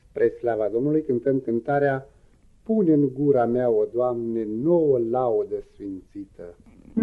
Spre slava Domnului cântăm cântarea Pune în gura mea, o Doamne, nouă laudă sfințită.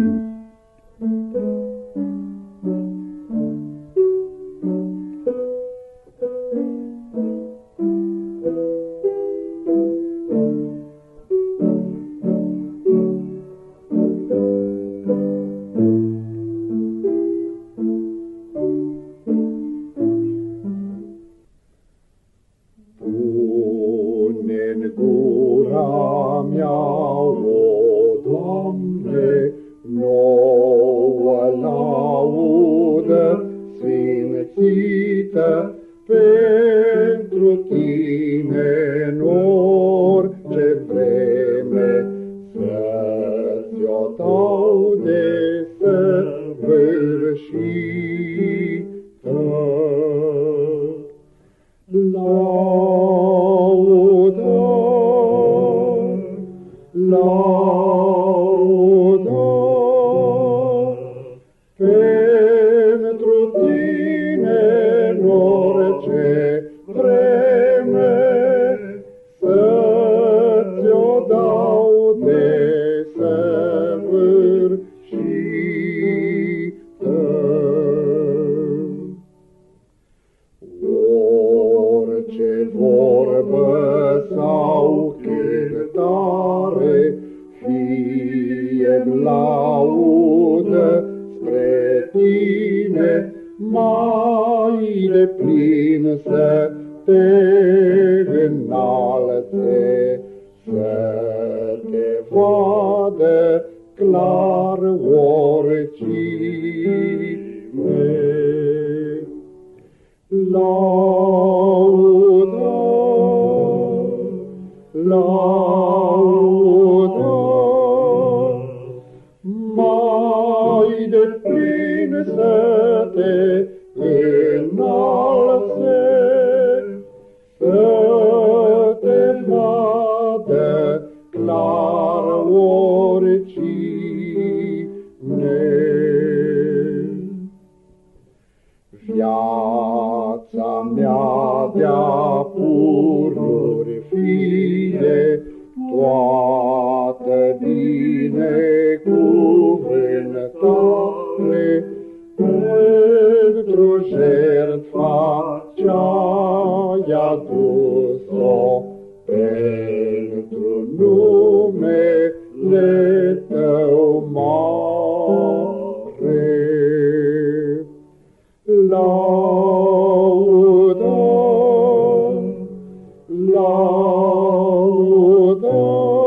Pune-n gura mea, o Doamne, nouă laudă sfințită, pentru Tine în orice vreme să-ți-o dau de săvârșită. Laudă, laudă, pentru Tine în orice vreme să-ți-o dau de săvârșită. Orice vorbă sau cântare, fie-mi laudă spre Tine, mai deplin să te înalțe, să te vadă clar oricine. Laudă, laudă, mai deplin să te înalțe, să te vadă clar oricine. Viața mea de-a pururi fie, toată binecuvântare, pentru jertfa ce-ai adus-o, pentru numele Tău mare. Laudă, laudă,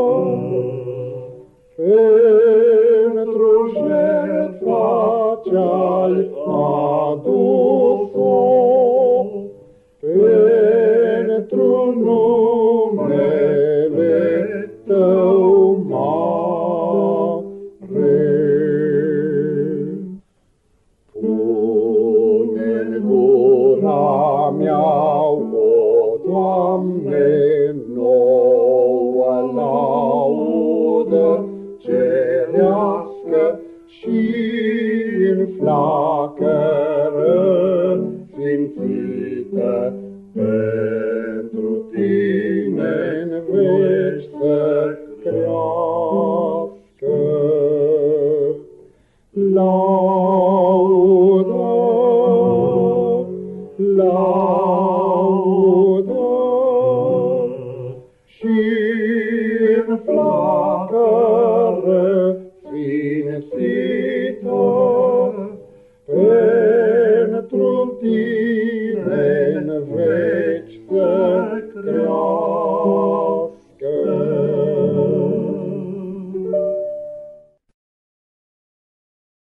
pentru jertfa ce-ai adus-o, pentru numele Tău mare. Pune-n gura mea, o Doamne, nouă laudă cerească și-n flacără sfințită, pentru Tine-n veci să crească. Laudă, laudă, și-n flacără sfințită, pentru Tine